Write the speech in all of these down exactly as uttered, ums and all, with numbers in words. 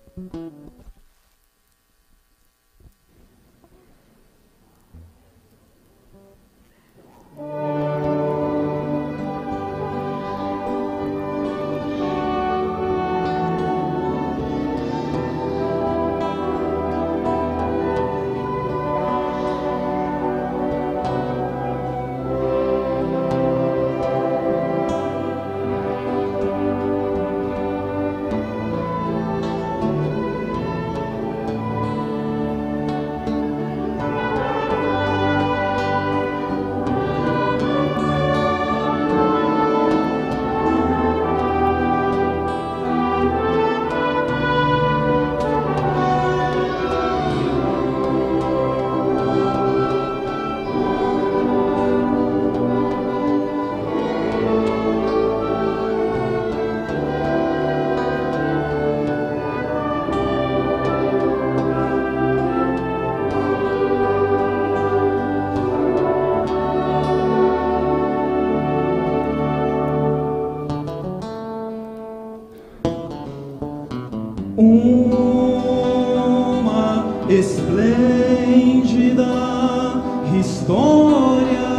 Uma esplêndida história,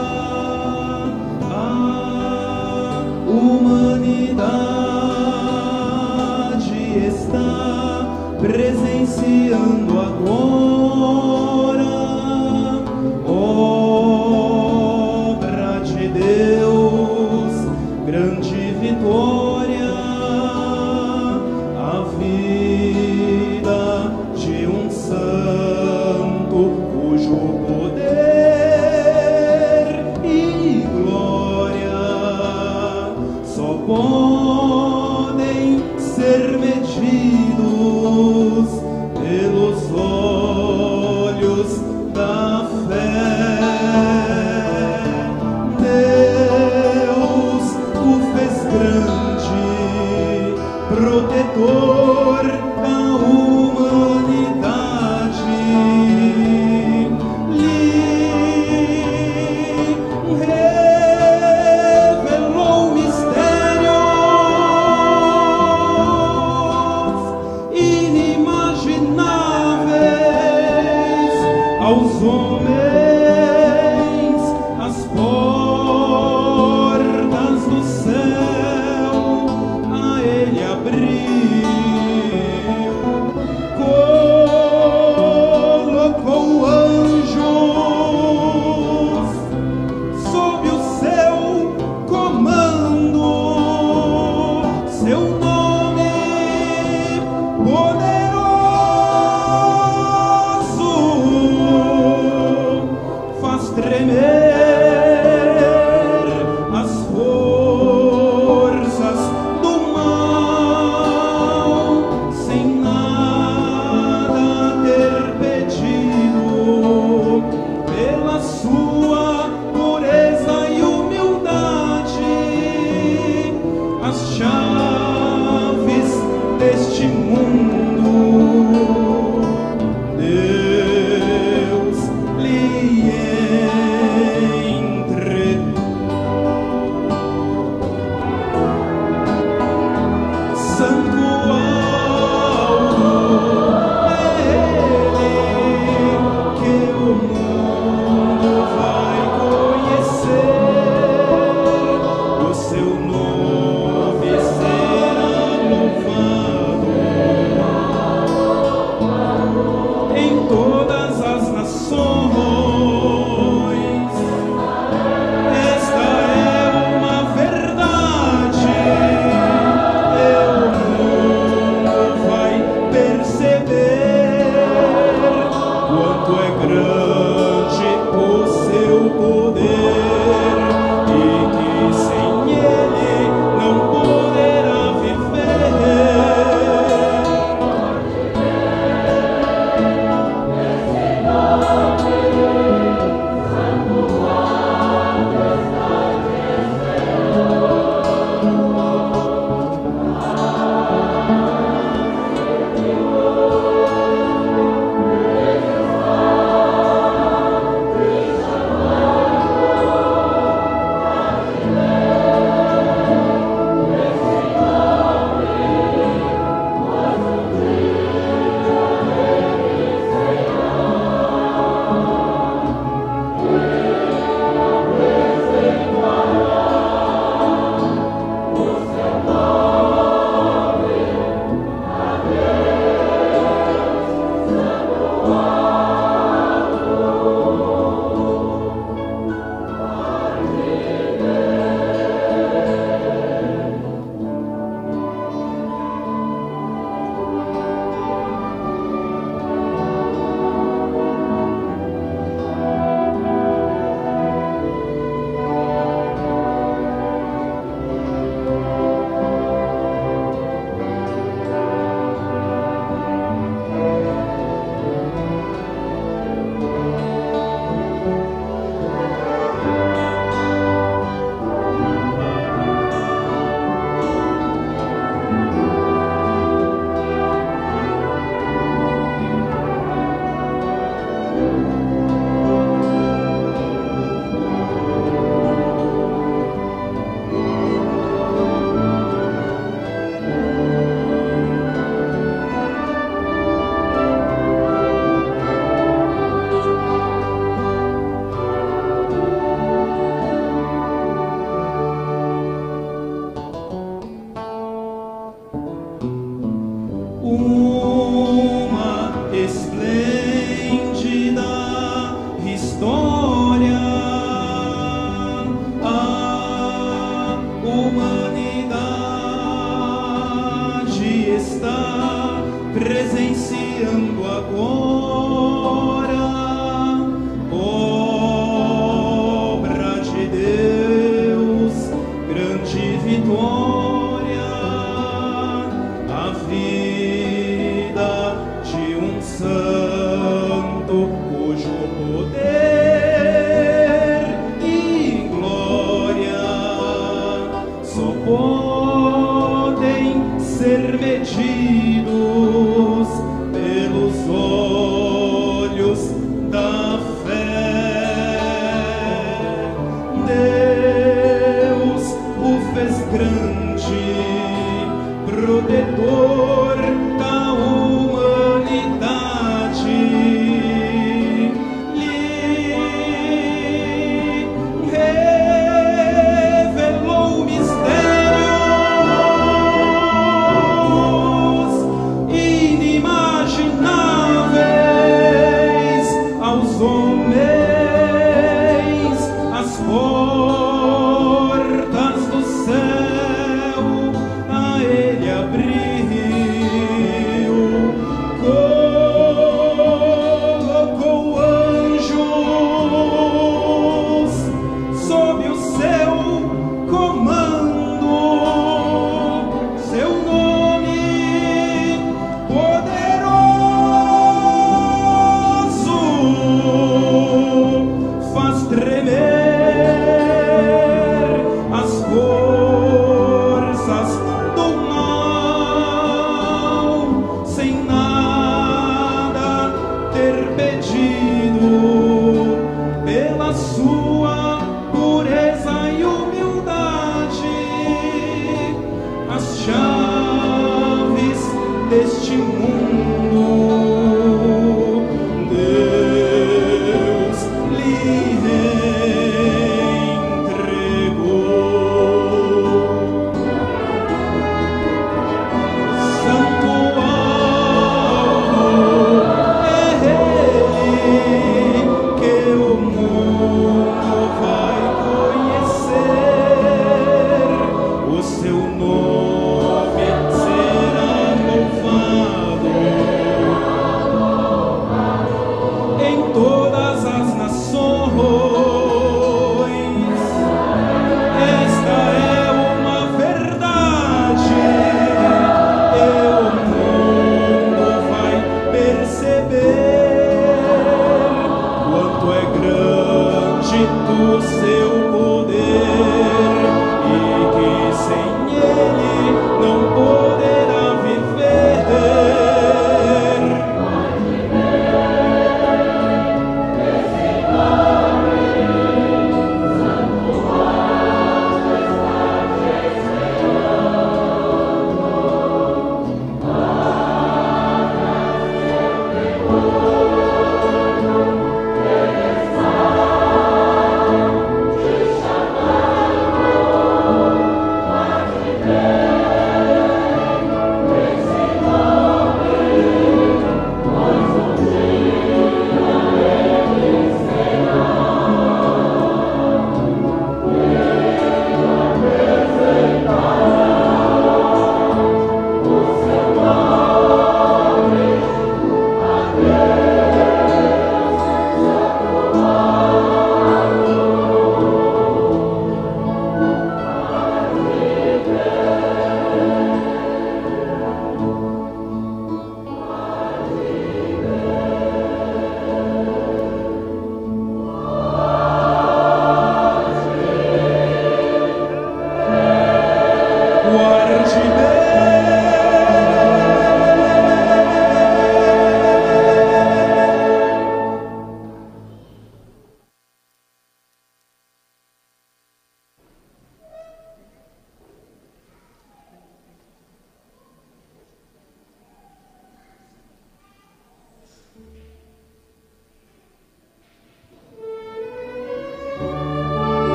a humanidade está presenciando agora, obra de Deus, grande vitória. A vida de um santo cujo poder e glória só podem ser medidos pelos olhos da fé. Deus o fez grande, protetor da humanidade, lhe revelou mistérios inimagináveis aos homens, as portas do céu a ele abriu. Colocou anjos sob o seu comando, seu nome poderoso faz tremer as forças do mal, sem nada ter pedido, pela sua pureza e humildade, as chaves deste mundo Deus lhe entregou. Santo alto é ele que o mundo vai conhecer, o seu nome será uma esplêndida história. A humanidade está presenciando agora obra de Deus, grande vitória, a vida de um santo cujo poder e glória só podem ser medidos pelos olhos da fé. Deus o fez grande, protetor da humanidade. Lhe revelou mistérios inimagináveis aos homens, as portas do céu a ele abriu, colocou anjos sob o seu comando, seu nome poderoso faz tremer as forças do mal, sem nada ter pedido, pela sua pureza e humildade, as chaves deste mundo Deus lhe entregou. Santo alvo é ele que o mundo vai conhecer, o seu nome será louvado em todas as nações. Esta é uma verdade, e o mundo vai perceber quanto é grande o seu poder e que sem ele não poderá viver.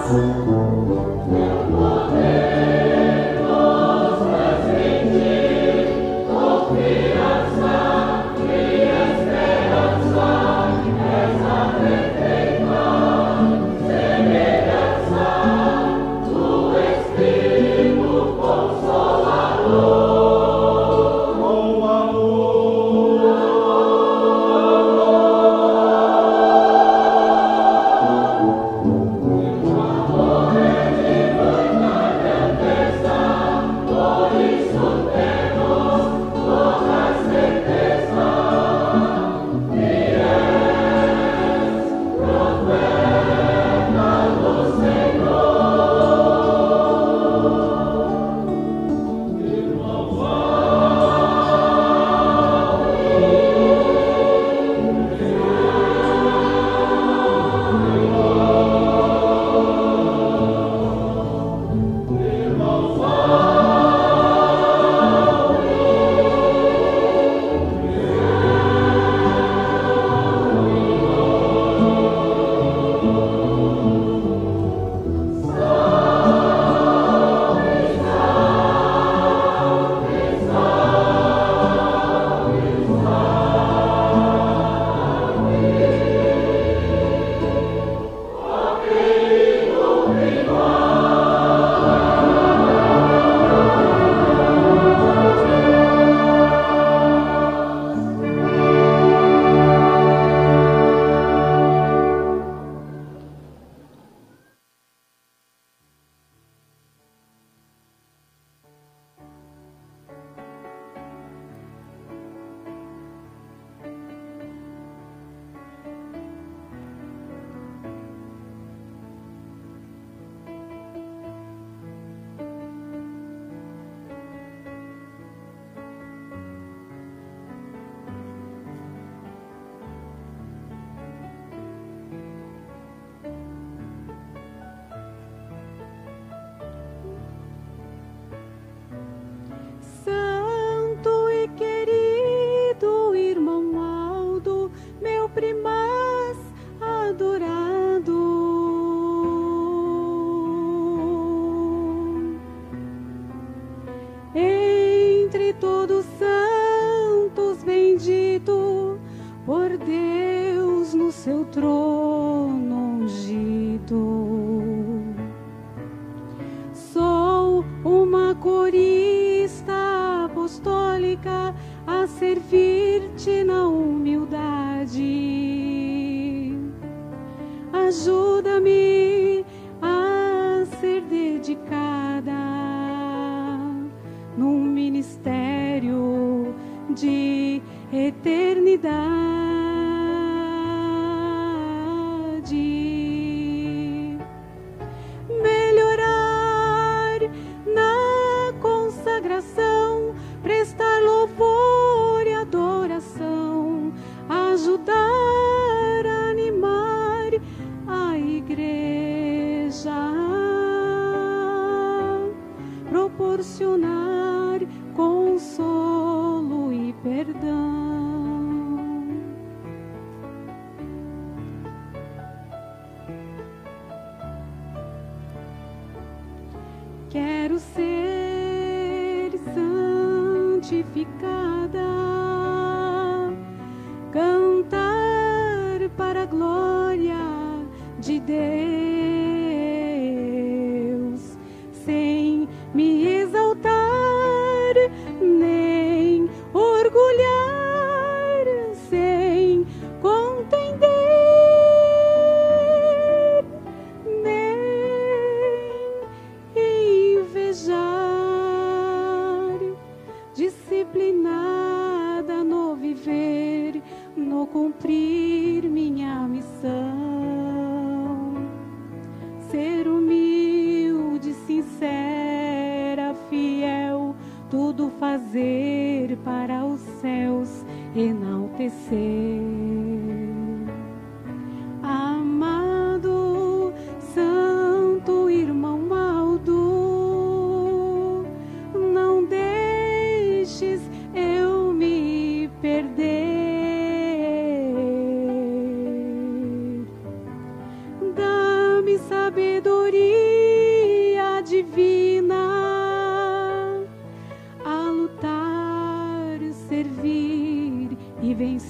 Sabedoria.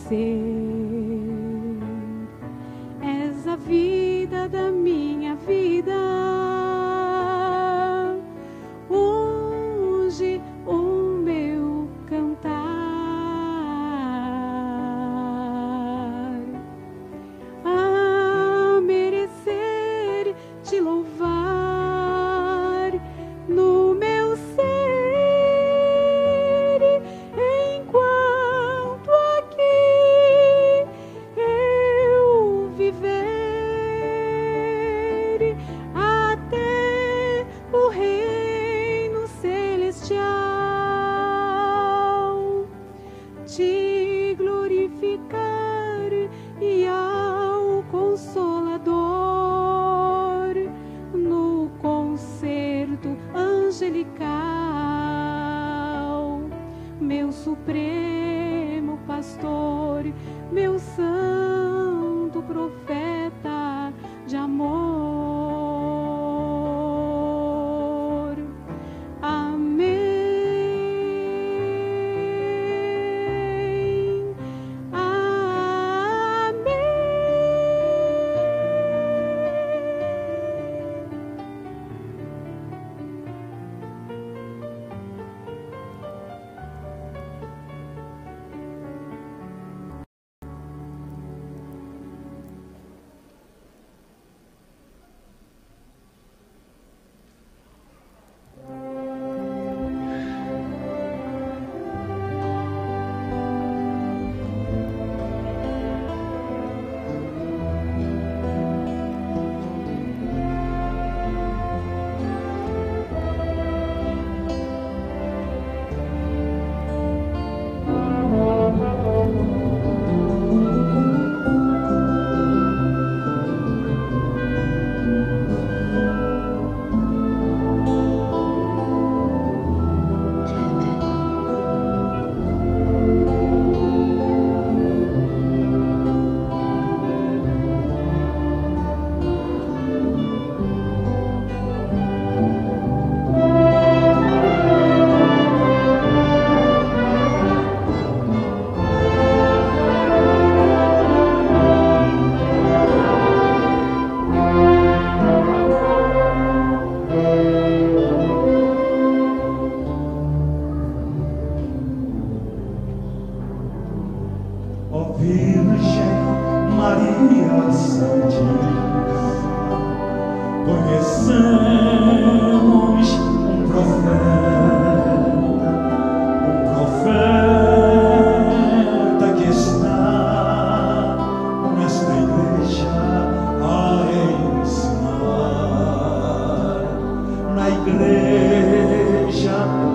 És a vida da minha vida. Unge o meu cantar a merecer te louvar no meu ser, enquanto aqui eu viver, até o reino celestial te glorificar e ao Consolador no concerto angelical, meu supremo pastor, meu santo profeta de amor. Amém. Ó Virgem Maria Santíssima, conhecemos um profeta, um profeta que está nesta igreja a ensinar, na igreja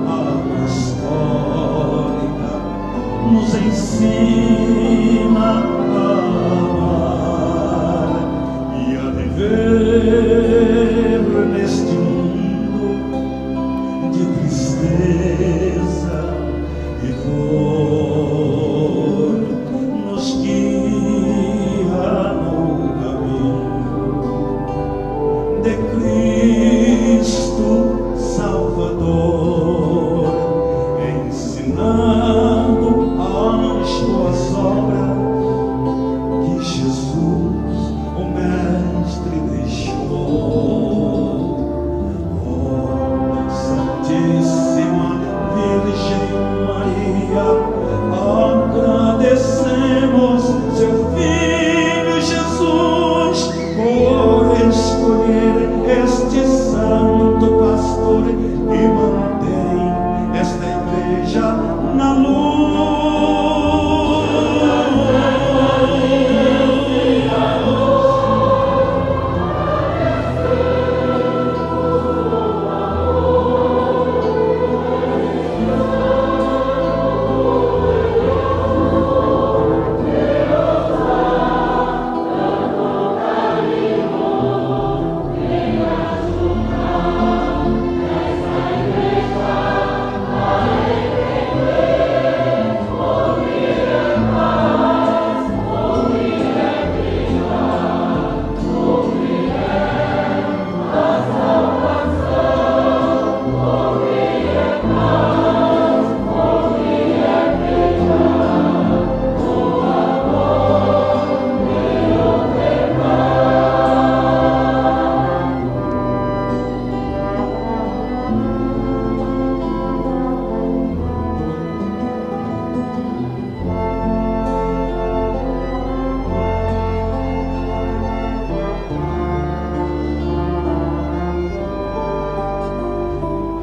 apostólica, nos ensina a amar e a viver neste mundo de tristeza e dor. Nos guia no caminho de Cristo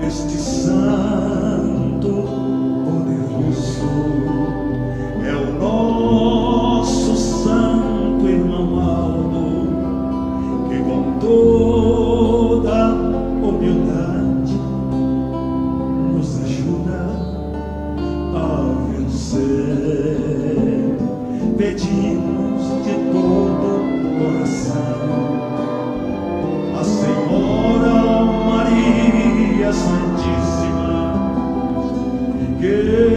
Este santo poderoso é o nosso santo irmão Aldo, que com toda humildade nos ajuda a vencer. Pedimos de todo o coração a Senhora Maria Santíssima, que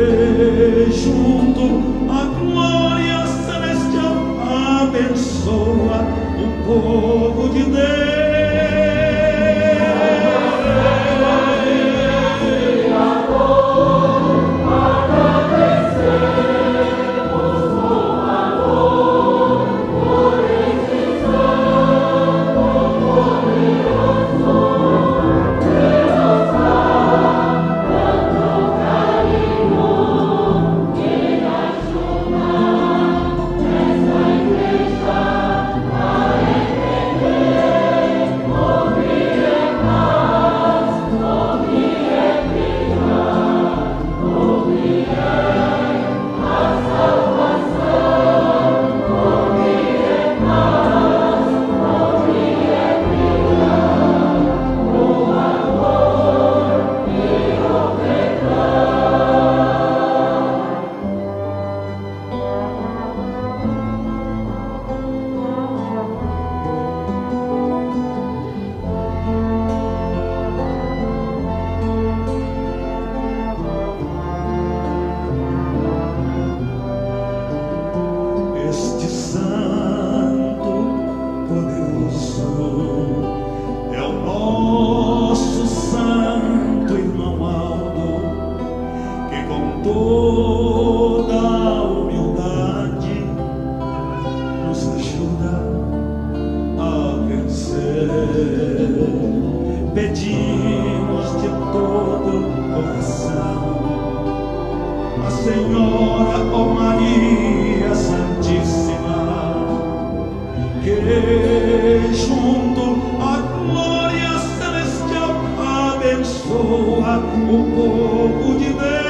junto à glória celestial abençoa o povo de Deus. Toda humildade nos ajuda a vencer. Pedimos de todo o coração a Senhora, ó Maria Santíssima, que junto à glória celestial abençoa o povo de Deus.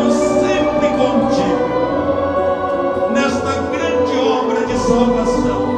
Salvação.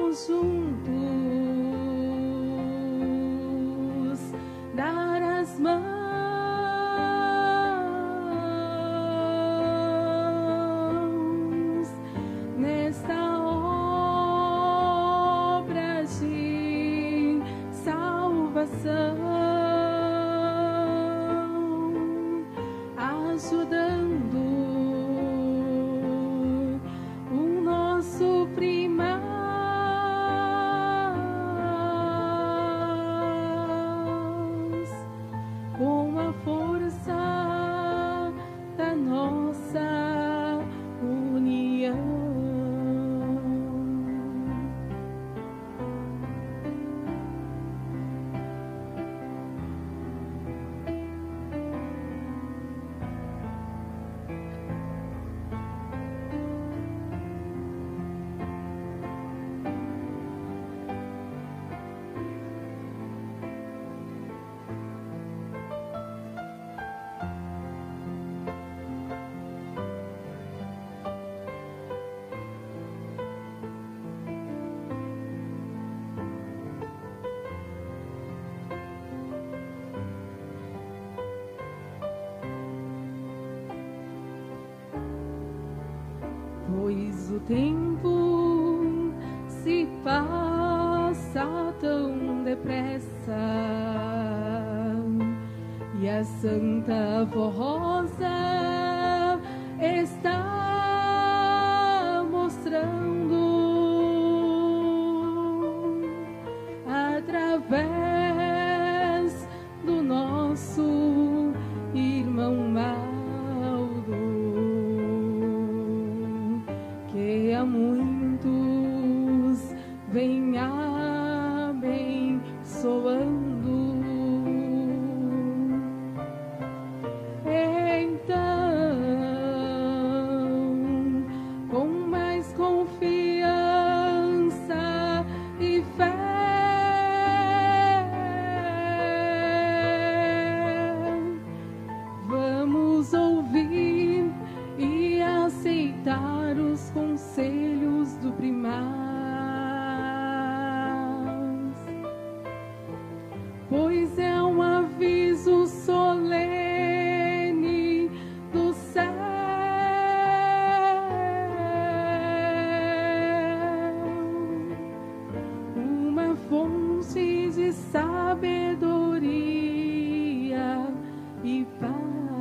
vamos juntos dar as mãos nesta obra de salvação, ajudando o nosso primaz com a força da nossa união. Pois o tempo se passa tão depressa e a Santa Rosa está mostrando através do nosso irmão Mauro que a muitos vem abençoando. Então, com mais confiança e fé, vamos ouvir e aceitar os conselhos do primaz, pois é um aviso solene do céu, uma fonte de sabedoria e paz.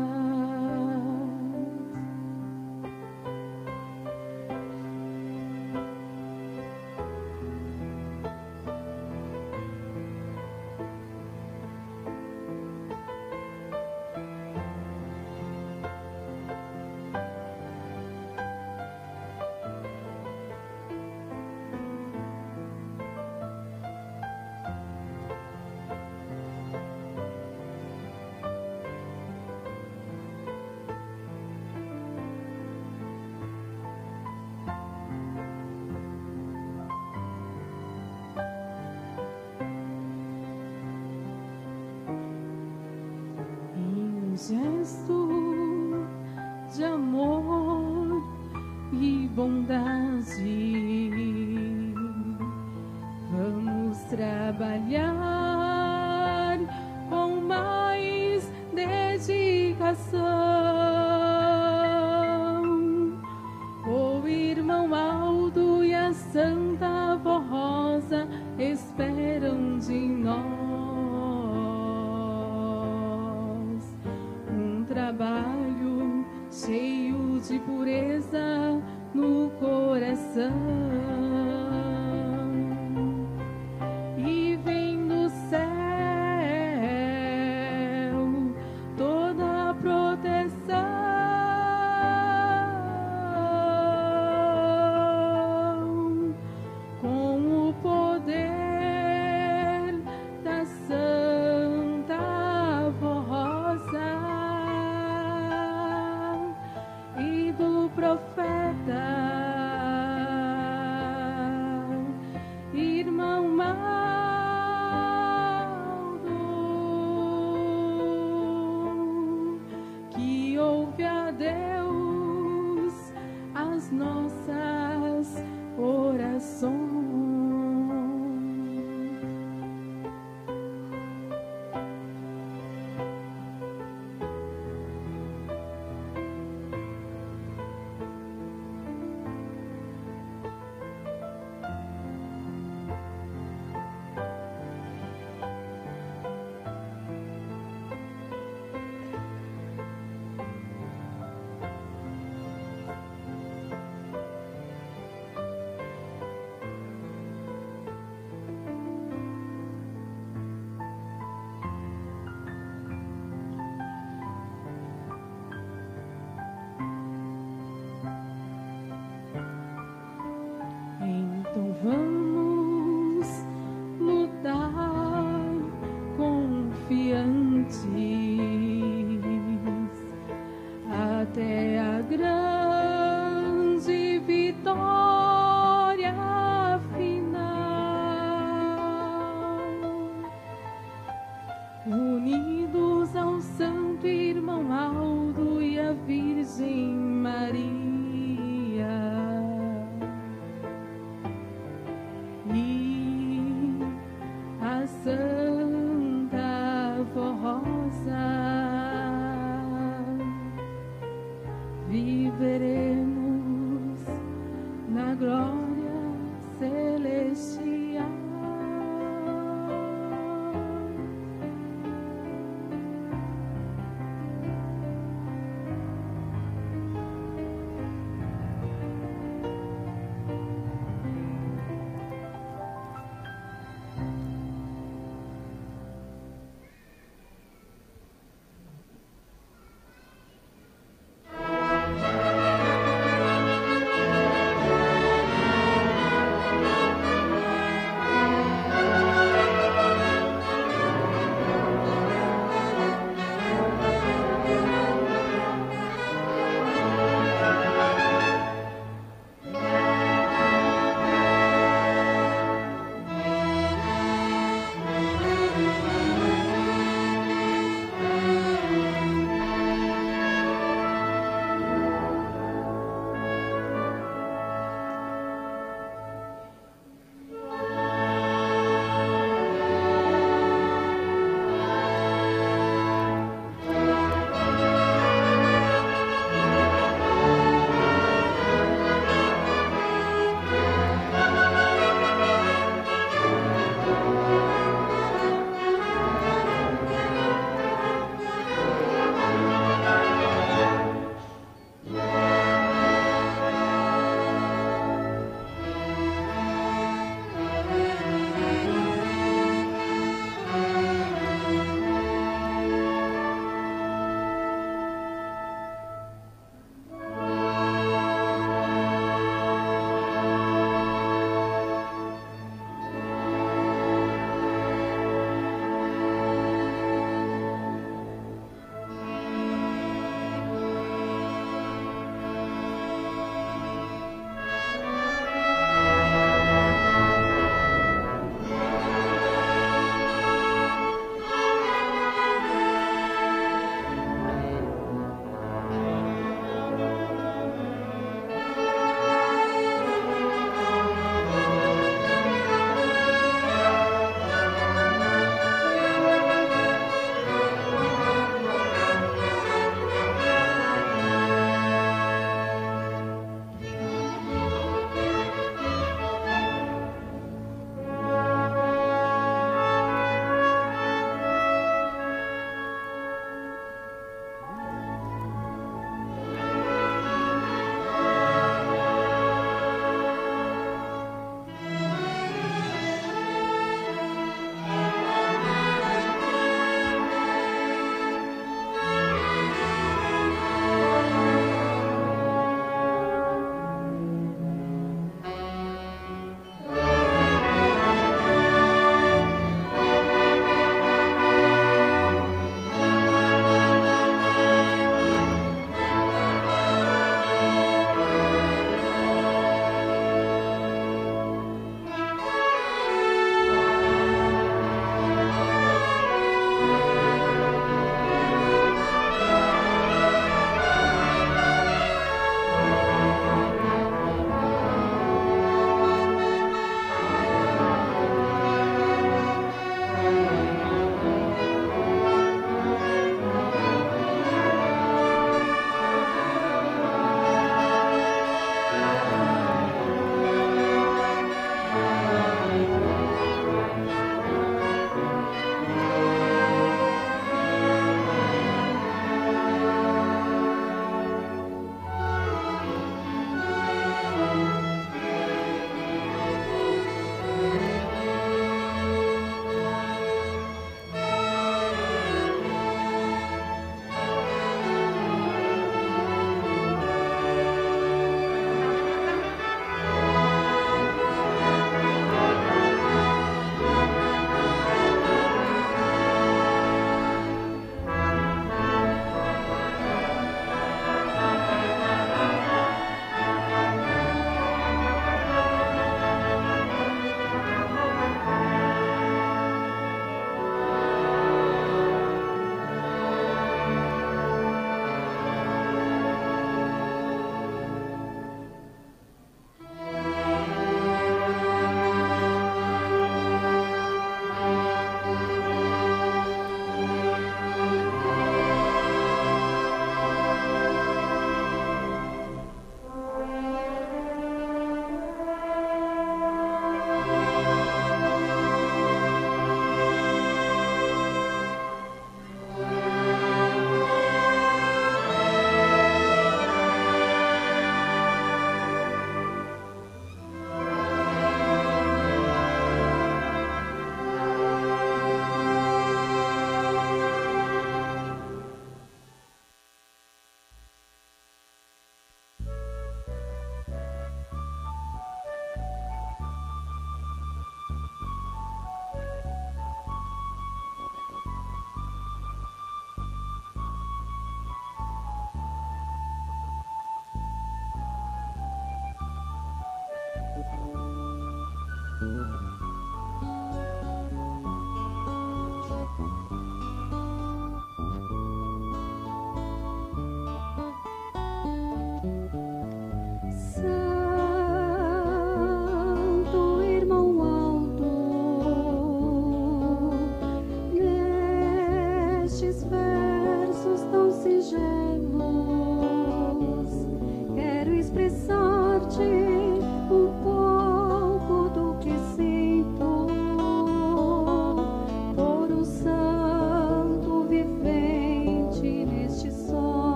Gesto de amor e bondade, vamos trabalhar com mais dedicação. O irmão Aldo e a Santa Avó Rosa esperam de nós trabalho cheio de pureza no coração, e vem do céu toda a proteção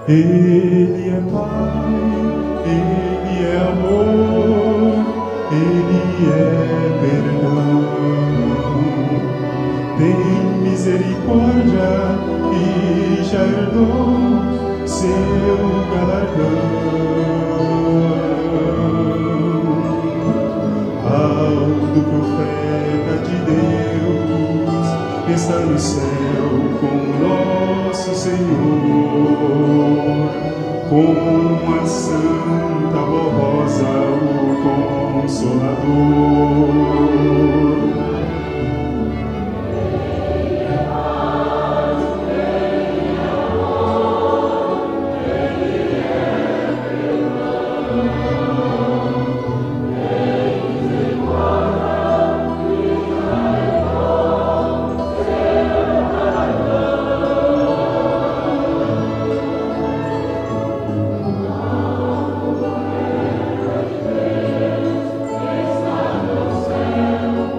Ele é Pai, Ele é amor, Ele é perdão. Tem misericórdia e já herdou seu galardão. Alto profeta de Deus, está no céu com nosso Senhor, com a santa voz o Consolador. Está no céu.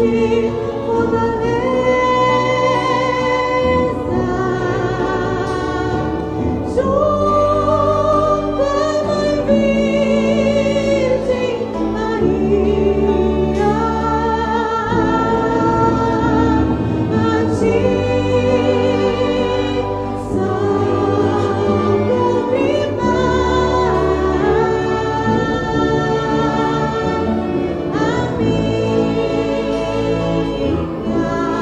Amém.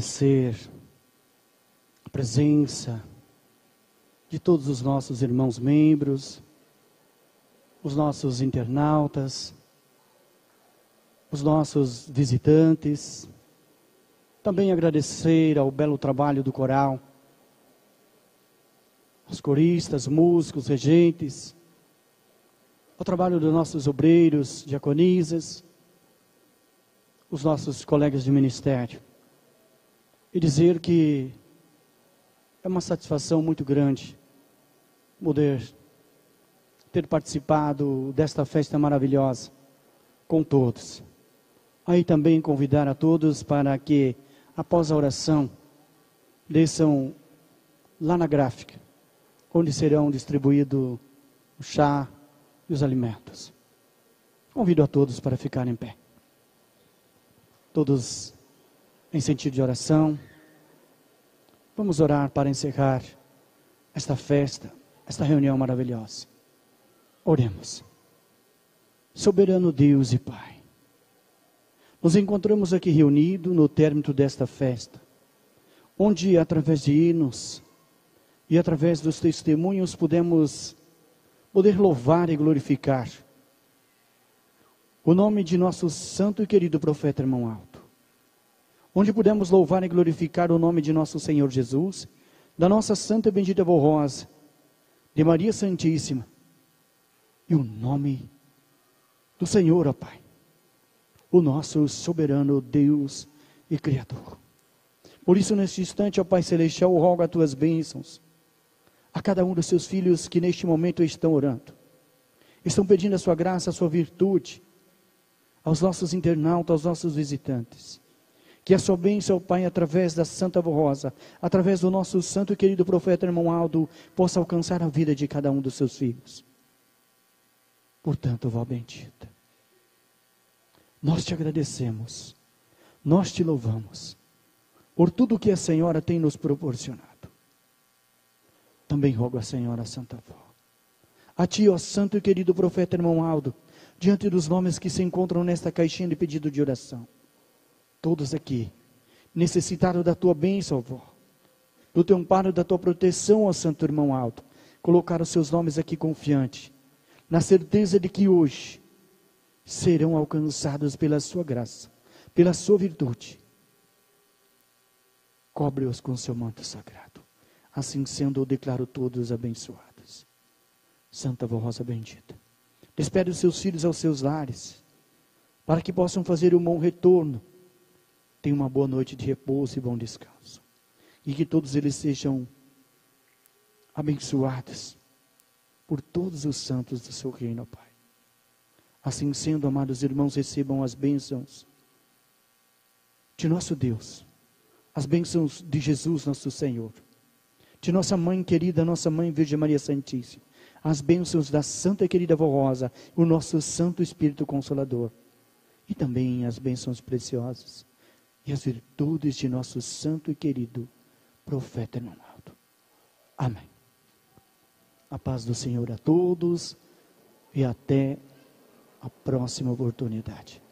agradecer a presença de todos os nossos irmãos membros, os nossos internautas, os nossos visitantes. Também agradecer ao belo trabalho do coral, aos coristas, músicos, regentes, ao trabalho dos nossos obreiros, diaconisas, os nossos colegas de ministério. E dizer que é uma satisfação muito grande poder ter participado desta festa maravilhosa com todos. Aí também convidar a todos para que, após a oração, desçam lá na gráfica, onde serão distribuídos o chá e os alimentos. Convido a todos para ficarem em pé. Todos em sentido de oração. Vamos orar para encerrar esta festa, esta reunião maravilhosa. Oremos. Soberano Deus e Pai, nos encontramos aqui reunidos no término desta festa, onde através de hinos e através dos testemunhos podemos poder louvar e glorificar o nome de nosso santo e querido profeta Irmão Aldo, onde podemos louvar e glorificar o nome de nosso Senhor Jesus, da nossa santa e bendita Avó Rosa, de Maria Santíssima, e o nome do Senhor, ó Pai, o nosso soberano Deus e Criador. Por isso, neste instante, ó Pai Celestial, eu rogo as Tuas bênçãos a cada um dos Seus filhos que neste momento estão orando, estão pedindo a Sua graça, a Sua virtude, aos nossos internautas, aos nossos visitantes. Que a Sua bênção, ó Pai, através da Santa Avó Rosa, através do nosso santo e querido profeta Irmão Aldo, possa alcançar a vida de cada um dos Seus filhos. Portanto, Vó bendita, nós Te agradecemos, nós Te louvamos, por tudo que a Senhora tem nos proporcionado. Também rogo a Senhora Santa Avó, a Ti, ó santo e querido profeta Irmão Aldo, diante dos nomes que se encontram nesta caixinha de pedido de oração, todos aqui, necessitaram da Tua bênção, Avó, do Teu amparo, da Tua proteção, ó santo Irmão Aldo, colocaram os seus nomes aqui confiante, na certeza de que hoje serão alcançados pela Sua graça, pela Sua virtude. Cobre-os com Seu manto sagrado. Assim sendo, eu declaro todos abençoados. Santa Avó Rosa bendita, despede os Seus filhos aos seus lares, para que possam fazer um bom retorno. Tenham uma boa noite de repouso e bom descanso. E que todos eles sejam abençoados por todos os santos do Seu reino, ó Pai. Assim sendo, amados irmãos, recebam as bênçãos de nosso Deus, as bênçãos de Jesus, nosso Senhor, de nossa mãe querida, nossa mãe Virgem Maria Santíssima, as bênçãos da santa e querida Avó Rosa, o nosso Santo Espírito Consolador, e também as bênçãos preciosas e as virtudes de nosso santo e querido profeta Irmão Aldo. Amém. A paz do Senhor a todos e até a próxima oportunidade.